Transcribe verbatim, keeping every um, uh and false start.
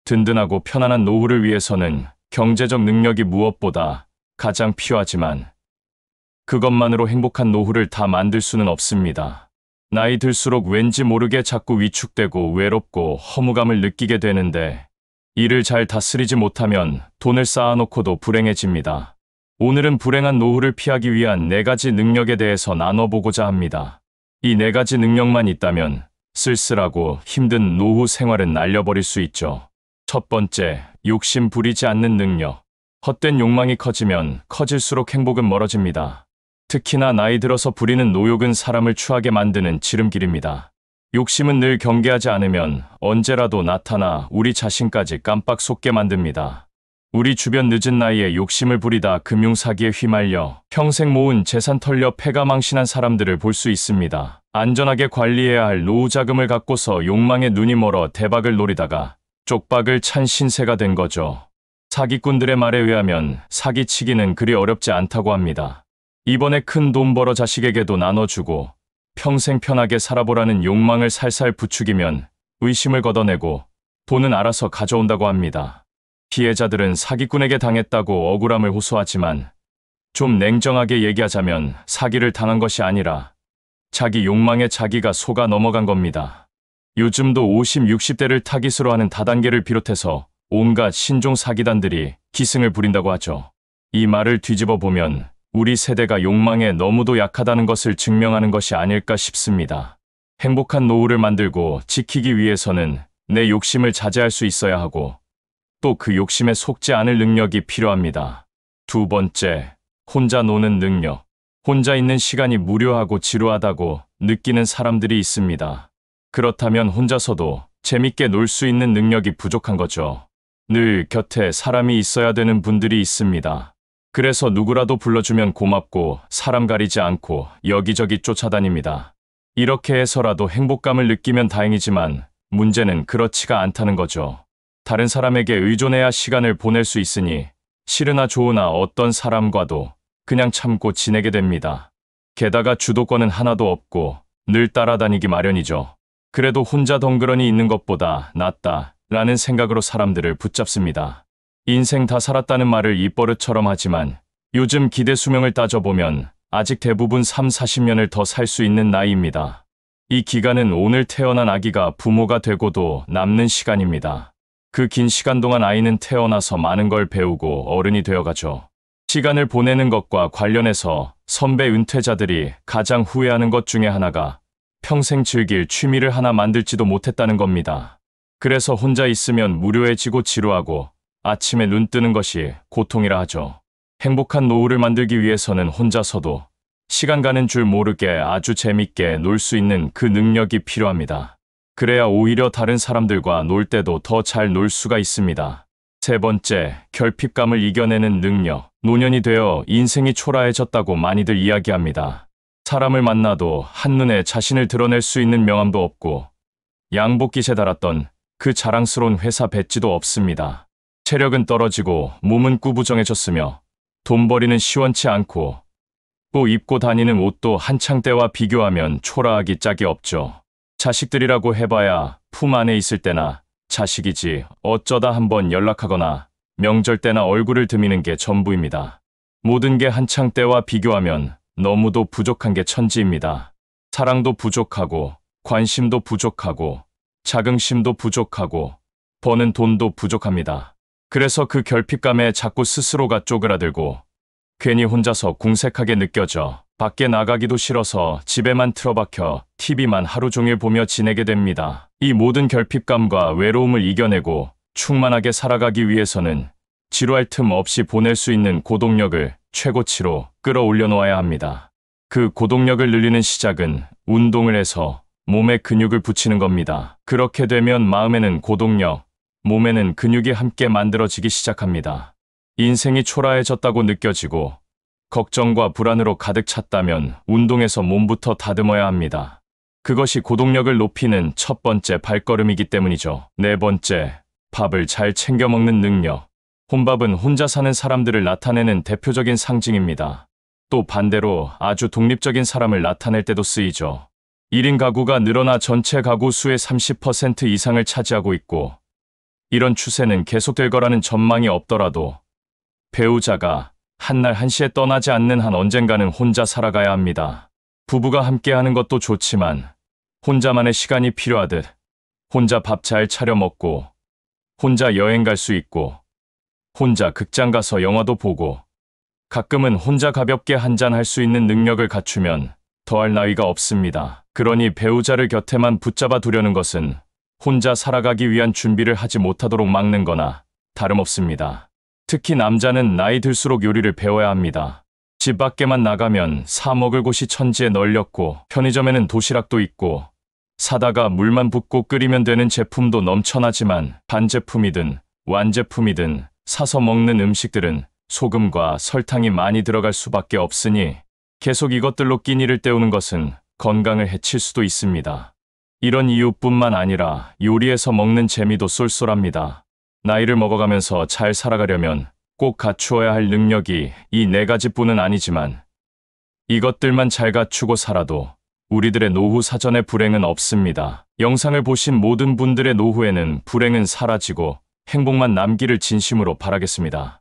든든하고 편안한 노후를 위해서는 경제적 능력이 무엇보다 가장 필요하지만 그것만으로 행복한 노후를 다 만들 수는 없습니다. 나이 들수록 왠지 모르게 자꾸 위축되고 외롭고 허무감을 느끼게 되는데 이를 잘 다스리지 못하면 돈을 쌓아놓고도 불행해집니다. 오늘은 불행한 노후를 피하기 위한 네 가지 능력에 대해서 나눠보고자 합니다. 이 네 가지 능력만 있다면 쓸쓸하고 힘든 노후 생활은 날려버릴 수 있죠. 첫 번째, 욕심 부리지 않는 능력. 헛된 욕망이 커지면 커질수록 행복은 멀어집니다. 특히나 나이 들어서 부리는 노욕은 사람을 추하게 만드는 지름길입니다. 욕심은 늘 경계하지 않으면 언제라도 나타나 우리 자신까지 깜빡 속게 만듭니다. 우리 주변 늦은 나이에 욕심을 부리다 금융사기에 휘말려 평생 모은 재산 털려 패가망신한 사람들을 볼 수 있습니다. 안전하게 관리해야 할 노후 자금을 갖고서 욕망에 눈이 멀어 대박을 노리다가 쪽박을 찬 신세가 된 거죠. 사기꾼들의 말에 의하면 사기치기는 그리 어렵지 않다고 합니다. 이번에 큰 돈 벌어 자식에게도 나눠주고 평생 편하게 살아보라는 욕망을 살살 부추기면 의심을 걷어내고 돈은 알아서 가져온다고 합니다. 피해자들은 사기꾼에게 당했다고 억울함을 호소하지만 좀 냉정하게 얘기하자면 사기를 당한 것이 아니라 자기 욕망에 자기가 속아 넘어간 겁니다. 요즘도 오십, 육십 대를 타깃으로 하는 다단계를 비롯해서 온갖 신종 사기단들이 기승을 부린다고 하죠. 이 말을 뒤집어 보면 우리 세대가 욕망에 너무도 약하다는 것을 증명하는 것이 아닐까 싶습니다. 행복한 노후를 만들고 지키기 위해서는 내 욕심을 자제할 수 있어야 하고 또 그 욕심에 속지 않을 능력이 필요합니다. 두 번째, 혼자 노는 능력. 혼자 있는 시간이 무료하고 지루하다고 느끼는 사람들이 있습니다. 그렇다면 혼자서도 재밌게 놀 수 있는 능력이 부족한 거죠. 늘 곁에 사람이 있어야 되는 분들이 있습니다. 그래서 누구라도 불러주면 고맙고 사람 가리지 않고 여기저기 쫓아다닙니다. 이렇게 해서라도 행복감을 느끼면 다행이지만 문제는 그렇지가 않다는 거죠. 다른 사람에게 의존해야 시간을 보낼 수 있으니 싫으나 좋으나 어떤 사람과도 그냥 참고 지내게 됩니다. 게다가 주도권은 하나도 없고 늘 따라다니기 마련이죠. 그래도 혼자 덩그러니 있는 것보다 낫다 라는 생각으로 사람들을 붙잡습니다. 인생 다 살았다는 말을 입버릇처럼 하지만 요즘 기대 수명을 따져보면 아직 대부분 삼, 사십 년을 더 살 수 있는 나이입니다. 이 기간은 오늘 태어난 아기가 부모가 되고도 남는 시간입니다. 그 긴 시간 동안 아이는 태어나서 많은 걸 배우고 어른이 되어가죠. 시간을 보내는 것과 관련해서 선배 은퇴자들이 가장 후회하는 것 중에 하나가 평생 즐길 취미를 하나 만들지도 못했다는 겁니다. 그래서 혼자 있으면 무료해지고 지루하고 아침에 눈 뜨는 것이 고통이라 하죠. 행복한 노후를 만들기 위해서는 혼자서도 시간 가는 줄 모르게 아주 재밌게 놀 수 있는 그 능력이 필요합니다. 그래야 오히려 다른 사람들과 놀 때도 더 잘 놀 수가 있습니다. 세 번째, 결핍감을 이겨내는 능력. 노년이 되어 인생이 초라해졌다고 많이들 이야기합니다. 사람을 만나도 한눈에 자신을 드러낼 수 있는 명함도 없고 양복깃에 달았던 그 자랑스러운 회사 배지도 없습니다. 체력은 떨어지고 몸은 꾸부정해졌으며 돈벌이는 시원치 않고 또 입고 다니는 옷도 한창 때와 비교하면 초라하기 짝이 없죠. 자식들이라고 해봐야 품 안에 있을 때나 자식이지 어쩌다 한번 연락하거나 명절 때나 얼굴을 드미는 게 전부입니다. 모든 게 한창 때와 비교하면 너무도 부족한 게 천지입니다. 사랑도 부족하고 관심도 부족하고 자긍심도 부족하고 버는 돈도 부족합니다. 그래서 그 결핍감에 자꾸 스스로가 쪼그라들고 괜히 혼자서 궁색하게 느껴져 밖에 나가기도 싫어서 집에만 틀어박혀 티비만 하루 종일 보며 지내게 됩니다. 이 모든 결핍감과 외로움을 이겨내고 충만하게 살아가기 위해서는 지루할 틈 없이 보낼 수 있는 고동력을 최고치로 끌어올려 놓아야 합니다. 그 고동력을 늘리는 시작은 운동을 해서 몸에 근육을 붙이는 겁니다. 그렇게 되면 마음에는 고동력, 몸에는 근육이 함께 만들어지기 시작합니다. 인생이 초라해졌다고 느껴지고 걱정과 불안으로 가득 찼다면 운동에서 몸부터 다듬어야 합니다. 그것이 고동력을 높이는 첫 번째 발걸음이기 때문이죠. 네 번째, 밥을 잘 챙겨 먹는 능력. 혼밥은 혼자 사는 사람들을 나타내는 대표적인 상징입니다. 또 반대로 아주 독립적인 사람을 나타낼 때도 쓰이죠. 일 인 가구가 늘어나 전체 가구 수의 삼십 퍼센트 이상을 차지하고 있고 이런 추세는 계속될 거라는 전망이 없더라도 배우자가 한날 한시에 떠나지 않는 한 언젠가는 혼자 살아가야 합니다. 부부가 함께하는 것도 좋지만 혼자만의 시간이 필요하듯 혼자 밥 잘 차려 먹고 혼자 여행 갈 수 있고 혼자 극장 가서 영화도 보고 가끔은 혼자 가볍게 한잔 할 수 있는 능력을 갖추면 더할 나위가 없습니다. 그러니 배우자를 곁에만 붙잡아 두려는 것은 혼자 살아가기 위한 준비를 하지 못하도록 막는 거나 다름없습니다. 특히 남자는 나이 들수록 요리를 배워야 합니다. 집 밖에만 나가면 사 먹을 곳이 천지에 널렸고 편의점에는 도시락도 있고 사다가 물만 붓고 끓이면 되는 제품도 넘쳐나지만 반제품이든 완제품이든 사서 먹는 음식들은 소금과 설탕이 많이 들어갈 수밖에 없으니 계속 이것들로 끼니를 때우는 것은 건강을 해칠 수도 있습니다. 이런 이유뿐만 아니라 요리에서 먹는 재미도 쏠쏠합니다. 나이를 먹어가면서 잘 살아가려면 꼭 갖추어야 할 능력이 이 네 가지뿐은 아니지만 이것들만 잘 갖추고 살아도 우리들의 노후 사전에 불행은 없습니다. 영상을 보신 모든 분들의 노후에는 불행은 사라지고 행복만 남기를 진심으로 바라겠습니다.